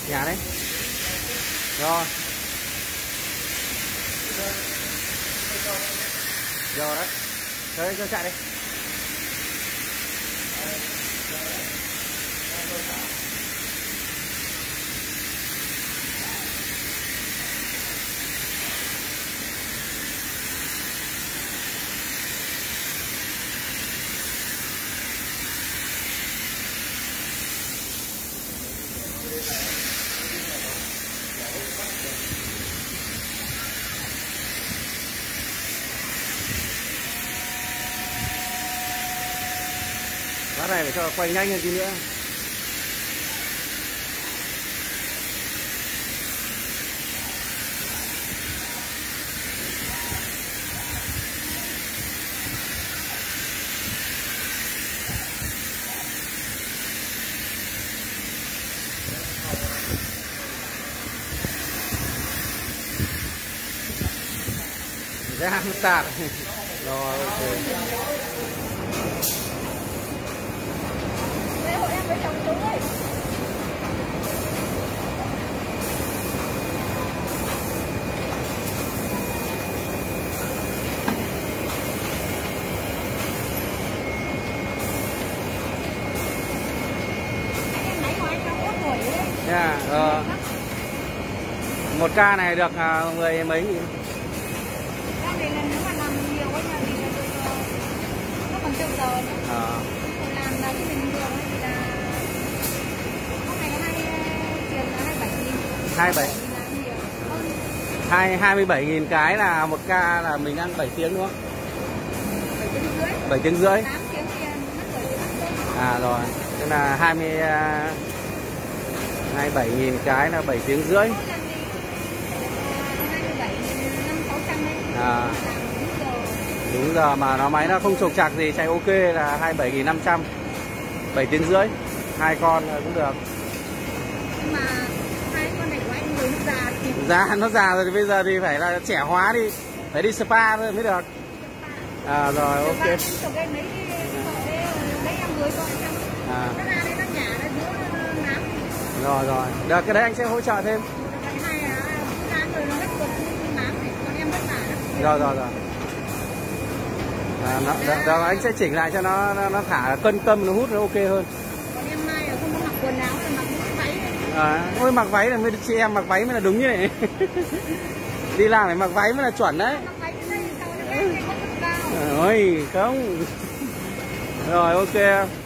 Nhà đấy. Rồi. Rồi đấy. Đấy, cho chạy đi. Bát này phải cho quay nhanh hơn tí nữa. Ra một tạt. Rồi, ok. Với chồng chú ấy. Yeah, một ca này được 10 mấy nghìn. Ca này là nếu mà làm nhiều ấy nhà thì là được nó còn triệu giờ nữa. Làm là cái mình nhiều ấy thì là hôm nay có 2 tiền là 27.000. 27. 27.000 cái là một ca là mình ăn 7 tiếng đúng không? 7 tiếng rưỡi. 7 tiếng rưỡi. 8 tiếng thì mất 7 tiếng. À rồi, tức là 27.000 cái là 7 tiếng rưỡi. 27.500-600 đấy. Đúng giờ mà máy nó không trục trặc gì, chạy ok là 27.500. 7 tiếng rưỡi. 2 con cũng được. Nhưng mà 2 con này của anh người nó già thì... Già, nó già rồi thì bây giờ thì phải là trẻ hóa đi. Phải đi spa thôi mới được. À rồi, ok. Rồi rồi, được, cái đấy anh sẽ hỗ trợ thêm. Rồi rồi rồi. Rồi anh sẽ chỉnh lại cho nó thả cân tâm, nó hút nó ok hơn. Còn em mai không có mặc quần áo thì mặc váy. Ôi mặc váy là chị em mặc váy mới là đúng như này. Đi làm phải mặc váy mới là chuẩn đấy. Ôi không. Rồi ok.